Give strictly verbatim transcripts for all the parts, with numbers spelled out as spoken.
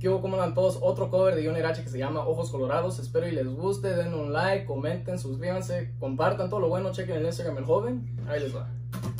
¿Qué hubo? ¿Cómo andan todos? Otro cover de Junior H que se llama Ojos Colorados. Espero y les guste. Den un like, comenten, suscríbanse, compartan todo lo bueno. Chequen el Instagram El Joven. Ahí les va.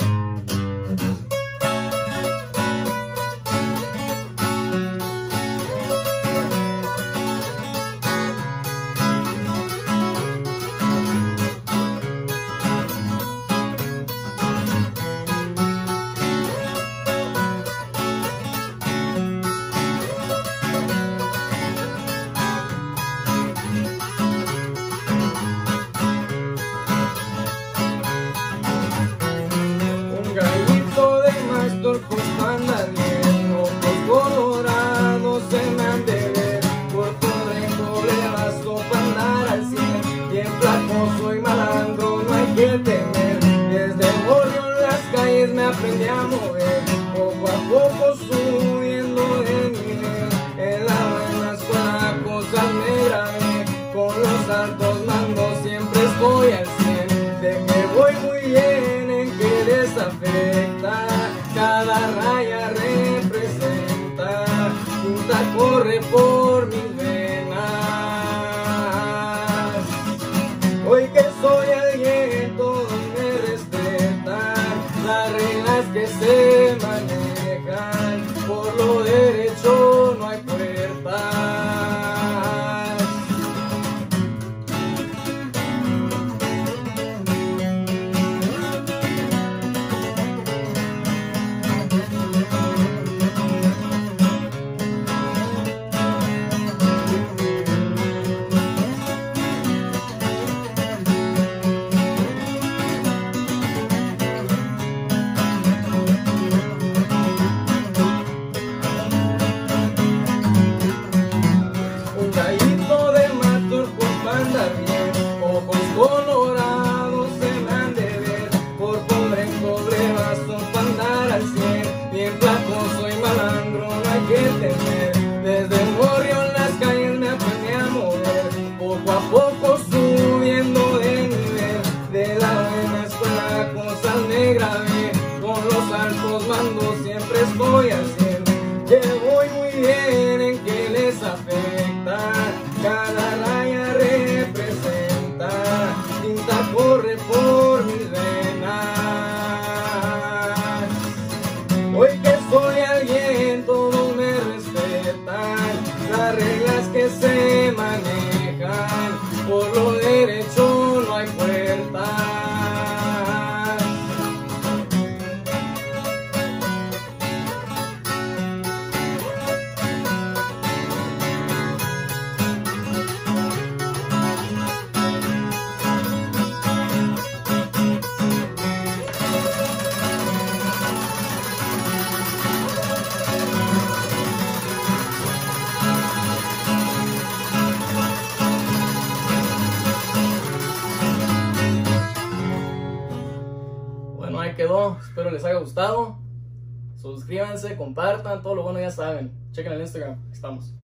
Gallito de Mastor con anda bien, ojos colorados se me han de ver, por Torrejo le basto para andar al cien, bien flaco soy malandro, no hay que temer, desde Morro en las calles me aprendí a mover, poco a poco subiendo de nivel, en la buena escuela cosas me grabé, con los altos mandos siempre estoy al cien, de que voy muy bien en que desafecta, cada raya representa, tinta corre por mis venas, hoy que soy alguien todos me respetan, las reglas que se manejan, por lo derecho no hay puertas. Ojos colorados se me han de ver, por pobre en cobre basto para andar al cien, bien flaco soy malandro, no hay que temer, desde el barrio en las calles me aprendí a mover, poco a poco subiendo de nivel, de la buena escuela cosas me grabé, con los altos mandos siempre estoy al cien, que voy muy bien en que les afecta, cada raya representa, tinta corre por mis venas, hoy que soy alguien todos me respetan, las reglas que se manejan, por lo derecho no hay puertas. Bueno, ahí quedó. Espero les haya gustado. Suscríbanse, compartan, todo lo bueno ya saben. Chequen el Instagram. Estamos.